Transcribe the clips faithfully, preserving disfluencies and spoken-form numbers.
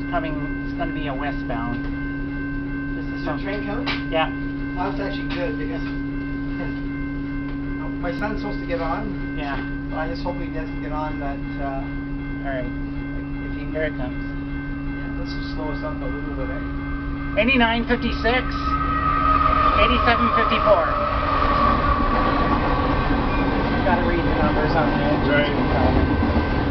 coming, it's going to be a westbound. This is Is the train coming? Yeah. Well, that's actually good because my son's supposed to get on. Yeah. Well, I just hope he doesn't get on that. Uh, Alright. If he, Here it comes. Yeah, this will slow us up a little bit, eh? eighty-nine fifty-six, eighty-seven fifty-four. Gotta read the numbers on the edge. Right.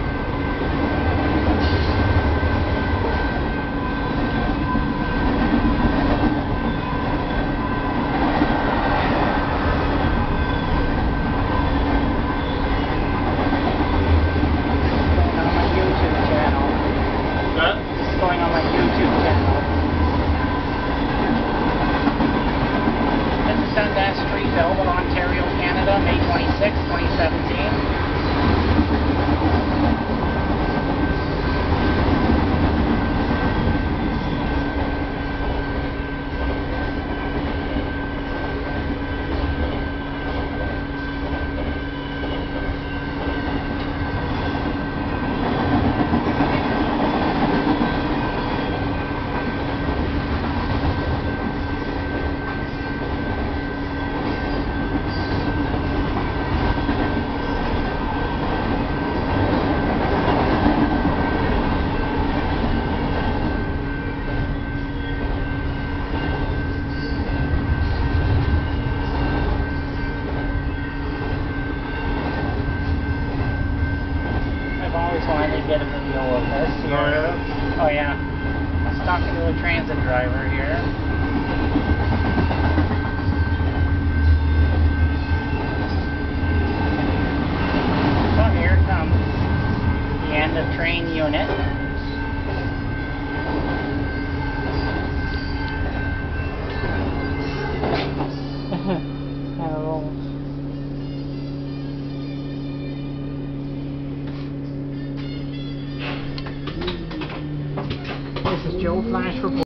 Going on my YouTube channel. This is Dundas Street, Belleville, Ontario, Canada, May twenty-sixth, twenty seventeen. Wanted to get a video of this here. Oh yeah? Oh yeah. I was talking to a transit driver here. Oh, here it comes. The end of train unit. Kind of rolls. This is Joe Flash Report.